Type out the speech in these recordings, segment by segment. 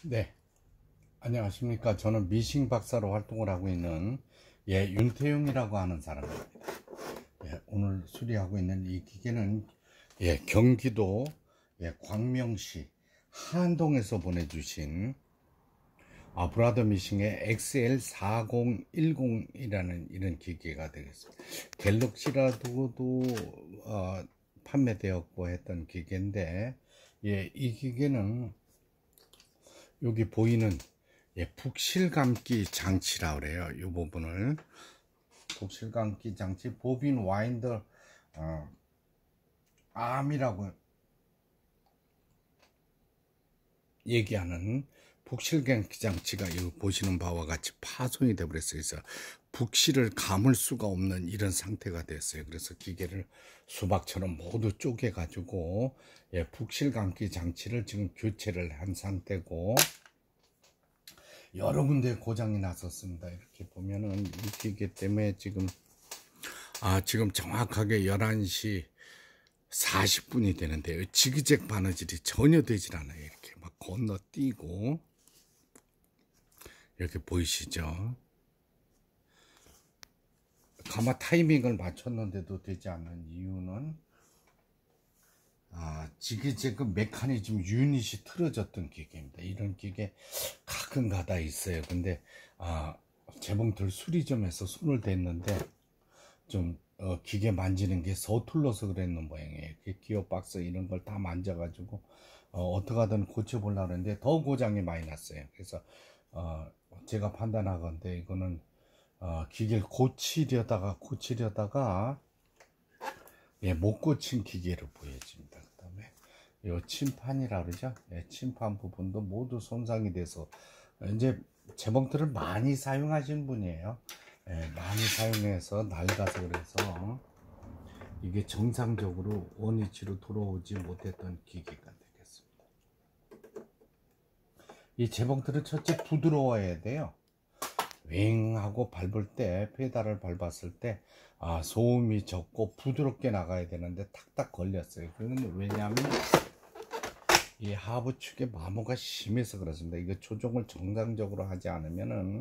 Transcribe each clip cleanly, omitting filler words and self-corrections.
네, 안녕하십니까. 저는 미싱 박사로 활동을 하고 있는 윤태용이라고 하는 사람입니다. 오늘 수리하고 있는 이 기계는 경기도 광명시 한동에서 보내주신 브라더 미싱의 XL4010이라는 이런 기계가 되겠습니다. 갤럭시라고도 판매되었고 했던 기계인데, 이 기계는 여기 보이는 북실감기 장치라 그래요. 이 부분을 북실감기 장치, 보빈 와인더 암이라고 얘기하는 북실감기 장치가 여기 보시는 바와 같이 파손이 되어 버렸어요. 그래서 북실을 감을 수가 없는 이런 상태가 됐어요. 그래서 기계를 수박처럼 모두 쪼개 가지고 북실감기 장치를 지금 교체를 한 상태고, 여러 군데 고장이 났었습니다. 이렇게 보면은 이 기계 때문에 지금 정확하게 11시 40분이 되는데 지그재그 바느질이 전혀 되질 않아요. 이렇게 막 건너뛰고, 이렇게 보이시죠? 가마 타이밍을 맞췄는데도 되지 않는 이유는 지그재그 메커니즘 유닛이 틀어졌던 기계입니다. 이런 기계 가끔 가다 있어요. 근데 재봉틀 수리점에서 손을 댔는데 좀 기계 만지는 게 서툴러서 그랬는 모양이에요. 기어박스 이런 걸 다 만져가지고 어떻게 하든 고쳐보려고 했는데 더 고장이 많이 났어요. 그래서 제가 판단하건대 이거는 기계를 고치려다가 못 고친 기계로 보여집니다. 그 다음에 이 침판이라 그러죠. 침판 부분도 모두 손상이 돼서, 이제 재봉틀을 많이 사용하신 분이에요. 많이 사용해서 낡아서, 그래서 이게 정상적으로 원위치로 돌아오지 못했던 기계가 되겠습니다. 이 재봉틀은 첫째 부드러워야 돼요. 윙 하고 밟을 때, 페달을 밟았을 때 소음이 적고 부드럽게 나가야 되는데 탁탁 걸렸어요. 그건 왜냐하면 이 하부 축에 마모가 심해서 그렇습니다. 이거 조정을 정상적으로 하지 않으면은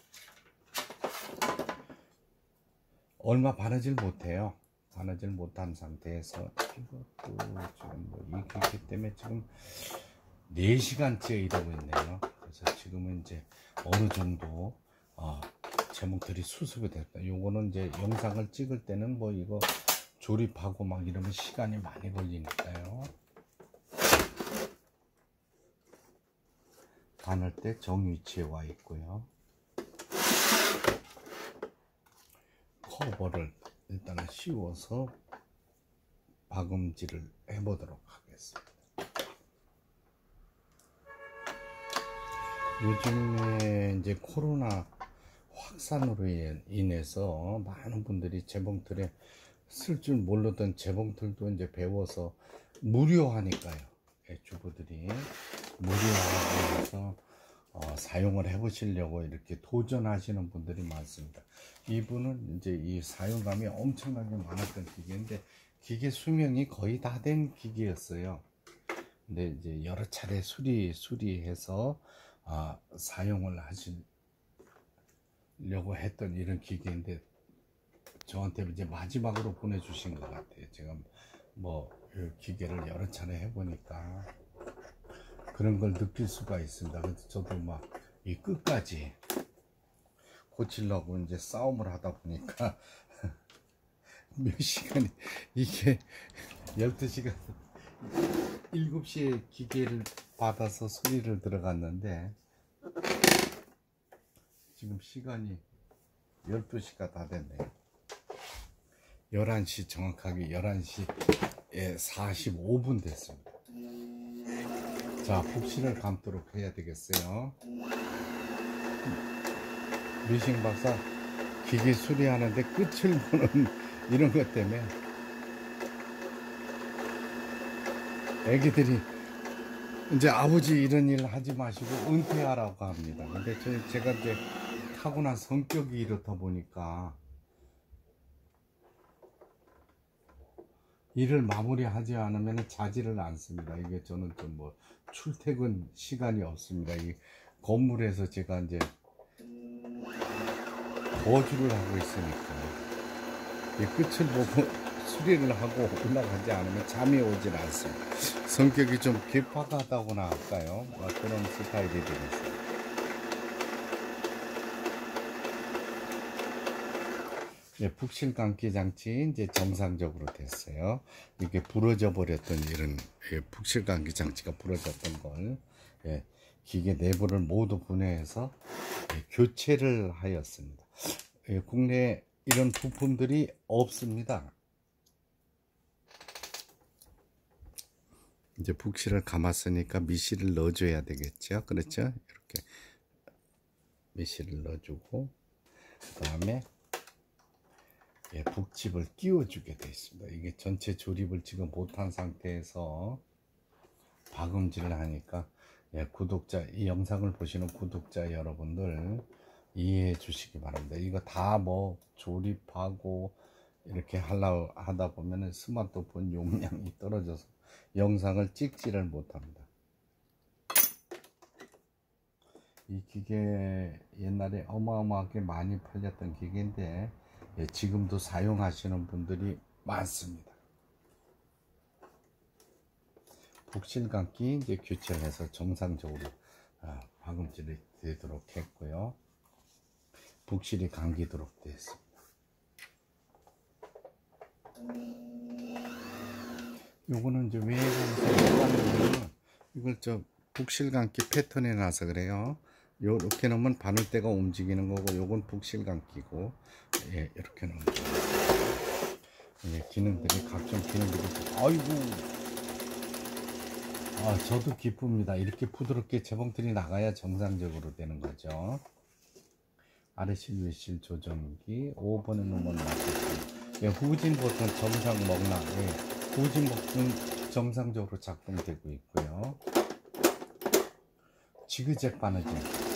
얼마 바느질 못해요. 바느질 못한 상태에서 이것도 지금 이 기계 때문에 지금 4시간째 이러고 있네요. 그래서 지금은 이제 어느 정도 재봉틀이 수습이 됐다. 요거는 이제 영상을 찍을 때는 이거 조립하고 막 이러면 시간이 많이 걸리니까요. 바늘대 정위치에 와 있고요. 커버를 일단은 씌워서 박음질을 해보도록 하겠습니다. 요즘에 이제 코로나 확산으로 인해서 많은 분들이 재봉틀에 쓸 줄 모르던 재봉틀도 이제 배워서 무료하니까요. 주부들이 무료화해서 사용을 해보시려고 이렇게 도전하시는 분들이 많습니다. 이분은 이제 이 사용감이 엄청나게 많았던 기계인데, 기계 수명이 거의 다 된 기계였어요. 근데 이제 여러 차례 수리해서 사용을 하시려고 했던 이런 기계인데, 저한테 이제 마지막으로 보내주신 것 같아요. 제가 이 기계를 여러 차례 해보니까 그런 걸 느낄 수가 있습니다. 그래서 저도 이 끝까지 고치려고 이제 싸움을 하다 보니까 몇 시간이, 이게 12시간 7시에 기계를 받아서 수리를 들어갔는데 지금 시간이 12시가 다 됐네요. 11시, 정확하게 11시에 45분 됐습니다. 자, 북실을 감도록 해야 되겠어요. 미싱 박사 기계 수리하는데 끝을 보는 이런 것 때문에 애기들이 이제 아버지 이런 일 하지 마시고 은퇴하라고 합니다. 근데 제가 이제 타고난 성격이 이렇다 보니까 일을 마무리하지 않으면 자지를 않습니다. 이게 저는 좀 뭐 출퇴근 시간이 없습니다. 이 건물에서 제가 이제 거주를 하고 있으니까 이 끝을 보고 수리를 하고 올라가지 않으면 잠이 오질 않습니다. 성격이 좀 개팍하다고나 할까요? 그런 스타일이 되겠어요. 예, 북실 감기 장치 이제 정상적으로 됐어요. 이게 부러져 버렸던 이런 북실 감기 장치가 부러졌던 걸 기계 내부를 모두 분해해서 교체를 하였습니다. 국내에 이런 부품들이 없습니다. 이제 북실을 감았으니까 미실을 넣어줘야 되겠죠. 그렇죠? 이렇게 미실을 넣어주고 그 다음에 북집을 끼워주게 되어 있습니다. 이게 전체 조립을 지금 못한 상태에서 박음질을 하니까 구독자, 이 영상을 보시는 구독자 여러분들 이해해 주시기 바랍니다. 이거 다 뭐 조립하고 이렇게 하다 보면 스마트폰 용량이 떨어져서 영상을 찍지를 못합니다. 이 기계 옛날에 어마어마하게 많이 팔렸던 기계인데 지금도 사용하시는 분들이 많습니다. 북실 감기 이제 교체를 해서 정상적으로 박음질이 되도록 했고요. 북실이 감기도록 되었습니다. 요거는 이제 외관상 이걸 저 북실 감기 패턴에 놔서 그래요. 요렇게 놓으면 바늘대가 움직이는 거고, 요건 북실 감기고, 이렇게 놓으면 기능들이 각종 기능들이 아이고, 저도 기쁩니다. 이렇게 부드럽게 재봉틀이 나가야 정상적으로 되는 거죠. 아래실 위실 조정기 5번에 놓으면 맞겠습니다. 후진 버튼 정상 먹락, 후진 버튼 정상적으로 작동되고 있고요. 지그재그 바느질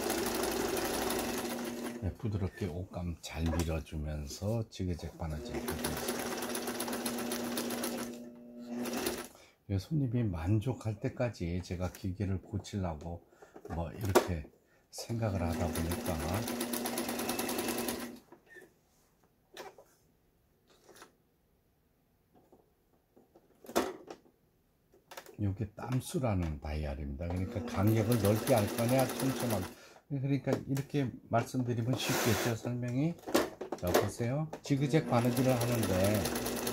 부드럽게 옷감 잘 밀어주면서 지그재그 바느질 하고 있습니다. 손님이 만족할 때까지 제가 기계를 고치려고 뭐 이렇게 생각을 하다 보니까 이게 땀수라는 다이얼입니다. 그러니까 간격을 넓게 할 거냐 촘촘하게, 그러니까 이렇게 말씀드리면 쉽겠죠, 설명이. 자, 보세요. 지그재그 바느질을 하는데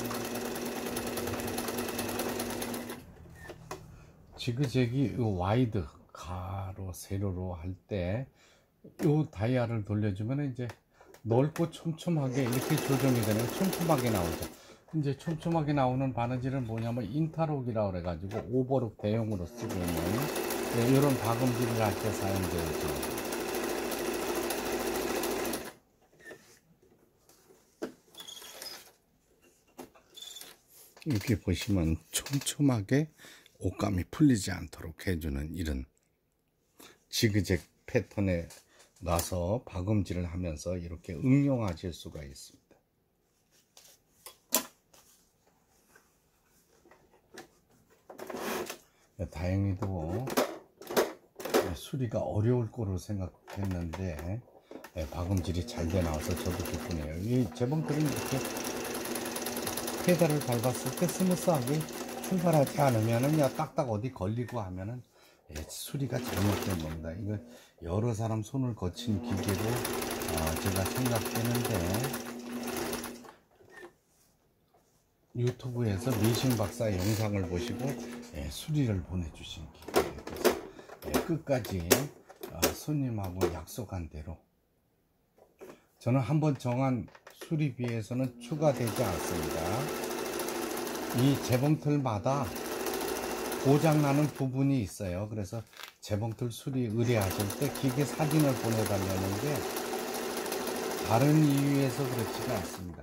지그재기 와이드 가로 세로로 할 때 이 다이얼을 돌려주면 이제 넓고 촘촘하게 이렇게 조정이 되는, 촘촘하게 나오죠. 이제 촘촘하게 나오는 바느질은 뭐냐면 인타록이라고 그래가지고 오버록 대용으로 쓰고 있는 이런 박음질을 할 때 사용되죠. 이렇게 보시면 촘촘하게 옷감이 풀리지 않도록 해주는 이런 지그재그 패턴에 놔서 박음질을 하면서 이렇게 응용하실 수가 있습니다. 다행히도 수리가 어려울 거로 생각했는데 박음질이 잘 돼 나와서 저도 기쁘네요. 이 재봉틀은 이렇게 페달을 밟았을 때 스무스하게 출발하지 않으면은 딱딱 어디 걸리고 하면은 수리가 잘못된 겁니다. 이거 여러 사람 손을 거친 기계로 제가 생각되는데 유튜브에서 미신 박사 영상을 보시고 수리를 보내주신 기계에 대해서 끝까지 손님하고 약속한 대로 저는 한번 정한 수리비에서는 추가되지 않습니다. 이 재봉틀마다 고장나는 부분이 있어요. 그래서 재봉틀 수리 의뢰하실 때 기계 사진을 보내달라는 게 다른 이유에서 그렇지가 않습니다.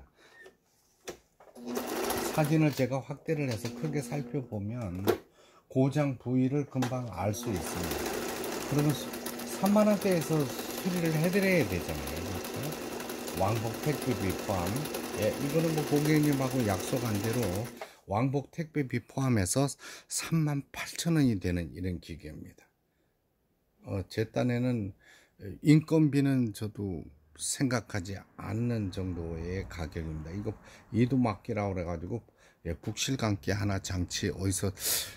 사진을 제가 확대를 해서 크게 살펴보면 고장 부위를 금방 알 수 있습니다. 그러면 3만원대에서 수리를 해드려야 되잖아요. 그렇죠? 왕복 택배비 포함. 이거는 뭐 고객님하고 약속한 대로 왕복 택배비 포함해서 38,000원이 되는 이런 기계입니다. 제 딴에는 인건비는 저도 생각하지 않는 정도의 가격입니다. 이거 이두막기라고 그래가지고 북실감기 하나 장치 어디서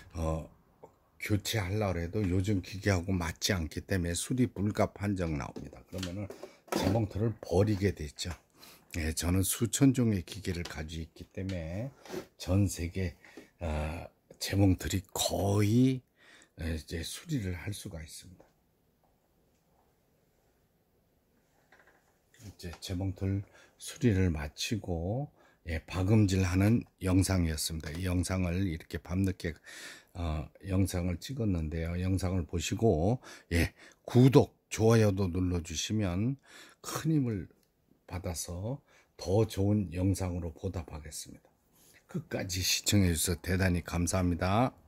교체하려고 해도 요즘 기계하고 맞지 않기 때문에 수리 불가 판정 나옵니다. 그러면은 재봉틀을 버리게 되죠. 예, 저는 수천 종의 기계를 가지고 있기 때문에 전 세계 재봉틀이 거의 이제 수리를 할 수가 있습니다. 이제 재봉틀 수리를 마치고 박음질하는 영상이었습니다. 이 영상을 이렇게 밤늦게 영상을 찍었는데요. 영상을 보시고 구독, 좋아요도 눌러주시면 큰 힘을 받아서 더 좋은 영상으로 보답하겠습니다. 끝까지 시청해 주셔서 대단히 감사합니다.